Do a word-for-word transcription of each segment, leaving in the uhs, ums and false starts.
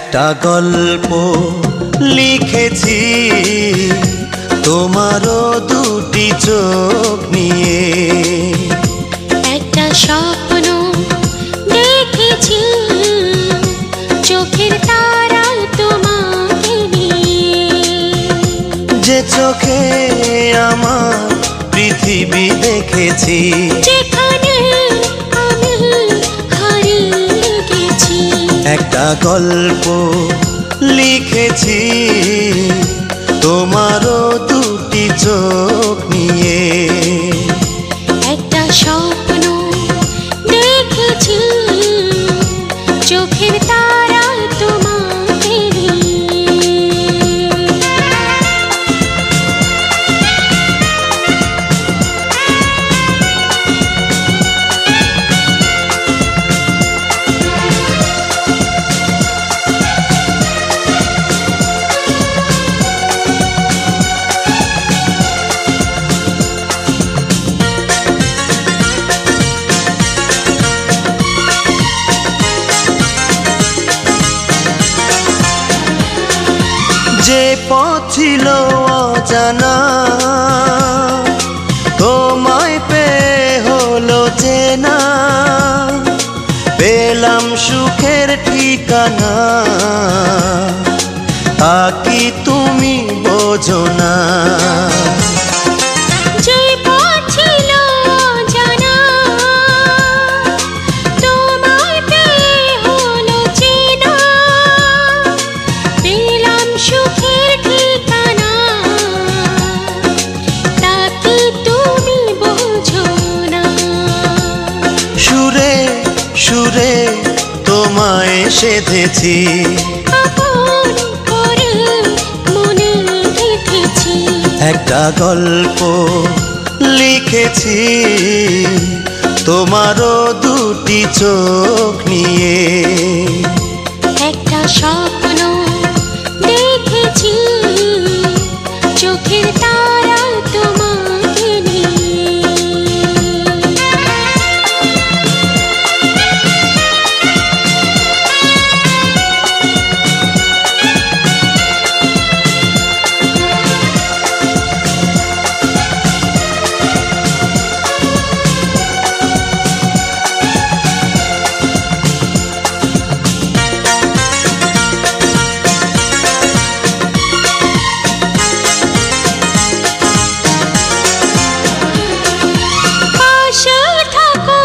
একটা গল্প লিখেছি তোমারও দুটি চোখ নিয়ে, একটা স্বপ্ন দেখেছি চোখের তারায় তোমাকে নিয়ে, যে চোখে আমার পৃথিবী দেখেছি, যেখানে আমি হারিয়ে গেছি। একটা গল্প লিখেছি তোমারও দুটি চোখ নিয়ে, একটা স্বপ্ন দেখেছি চোখের তারায় তোমাকে নিয়ে। যে পথ ছিল অজানা তোমায় পেয়ে হলো চেনা, পেলাম সুখের ঠিকানা, তা কি তুমি বোঝো না? যে পথ ছিল অজানা তোমায় পেয়ে হলো চেনা, পেলাম সুখের ঠিকানা, তা কি তুমি বোঝো না? সুরে সুরে তোমায় সেধেছি, আপন করে মনে গেঁথেছি, একটা গল্প লিখেছি তোমারও দুটি চোখ নিয়ে, একটা স্বপ্ন দেখেছি চোখের তারায় তোমাকে নিয়ে। পাশে থাকো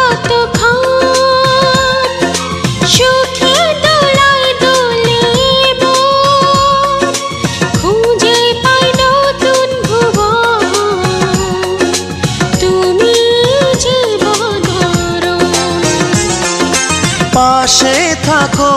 যতক্ষণ, সুখে দোলায় দোলে মন, খুঁজে পাই নতুন ভুবন, তুমি জীবন ধরো। পাশে থাকো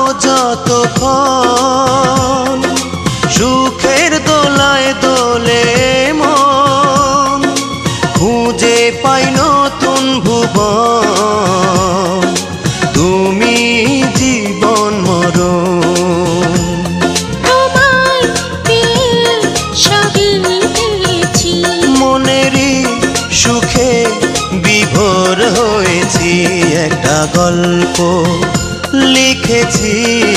যতক্ষণ, সুখের দোলায় দোলে মন, খুঁজে পাই নতুন ভুবন, তুমি জীবন মরণ। তোমায় পেয়ে সবই পেয়েছি, মনেরই সুখে বিভোর হয়েছি, একটা গল্প লিখেছি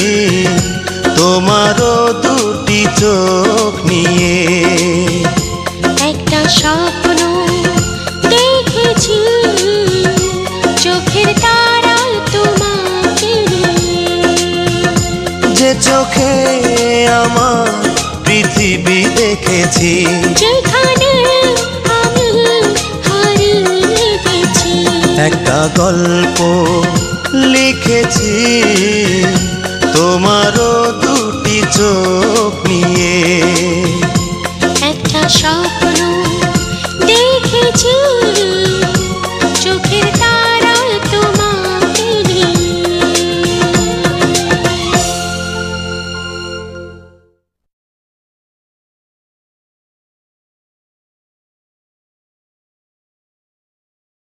তোমারও দুটি চোখ নিয়ে, একটা স্বপ্ন দেখেছি চোখের তারায় তোমাকে নিয়ে, যে চোখে আমার পৃথিবী দেখেছি, যেখানে আমি হারিয়ে গেছি। একটা গল্প লিখেছি তোমারও দুটি চোখ